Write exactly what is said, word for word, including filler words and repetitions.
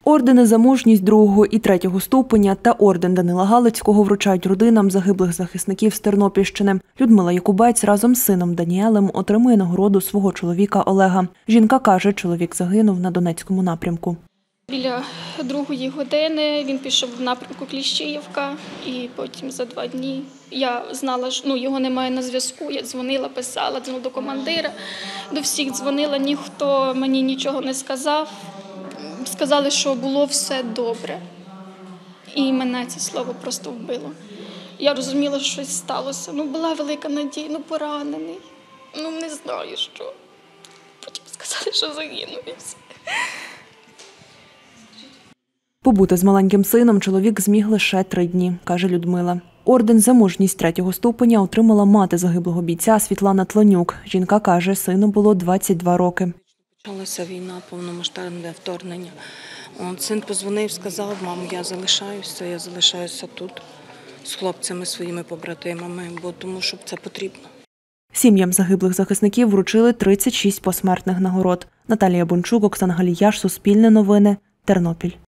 Ордени за мужність другого і третього ступеня та орден Данила Галицького вручають родинам загиблих захисників з Тернопільщини. Людмила Якубець разом з сином Даніелем отримує нагороду свого чоловіка Олега. Жінка каже, чоловік загинув на Донецькому напрямку. Біля другої години він пішов в напрямку Кліщіївка, і потім за два дні я знала, що ну, його немає на зв'язку. Я дзвонила, писала, дзвонила до командира, до всіх дзвонила, ніхто мені нічого не сказав. Сказали, що було все добре. І мене це слово просто вбило. Я розуміла, що щось сталося. Ну, була велика надія, ну поранений. Ну, не знаю, що. Потім сказали, що загинув і все. Побути з маленьким сином чоловік зміг лише три дні, каже Людмила. Орден за мужність третього ступеня отримала мати загиблого бійця Світлана Тланюк. Жінка каже, сину було двадцять два роки. Почалася війна, повномасштабне вторгнення. От, син подзвонив, сказав: мамо, я залишаюся, я залишаюся тут з хлопцями, своїми побратимами, бо тому що це потрібно. Сім'ям загиблих захисників вручили тридцять шість посмертних нагород. Наталія Бончук, Оксана Галіяш, Суспільне новини, Тернопіль.